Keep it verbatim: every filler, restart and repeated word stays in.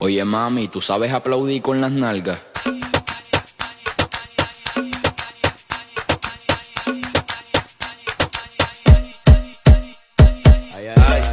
Oye mami, ¿tú sabes aplaudir con las nalgas? Ay, ay, ay.